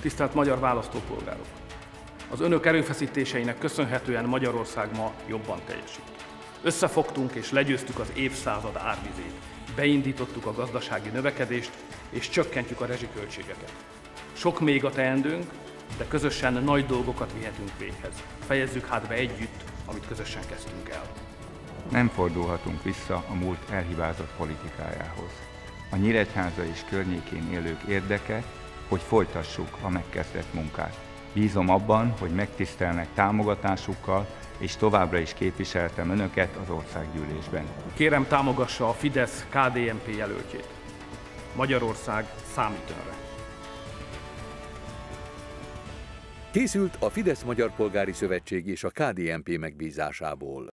Tisztelt magyar választópolgárok! Az önök erőfeszítéseinek köszönhetően Magyarország ma jobban teljesít. Összefogtunk és legyőztük az évszázad árvizét, beindítottuk a gazdasági növekedést és csökkentjük a rezsiköltségeket. Sok még a teendőnk, de közösen nagy dolgokat vihetünk véghez. Fejezzük hát be együtt, amit közösen kezdtünk el. Nem fordulhatunk vissza a múlt elhibázott politikájához. A Nyíregyháza és környékén élők érdeke, hogy folytassuk a megkezdett munkát. Bízom abban, hogy megtisztelnek támogatásukkal, és továbbra is képviseltem önöket az országgyűlésben. Kérem, támogassa a Fidesz-KDNP jelöltjét. Magyarország számít önre. Készült a Fidesz Magyar Polgári Szövetség és a KDNP megbízásából.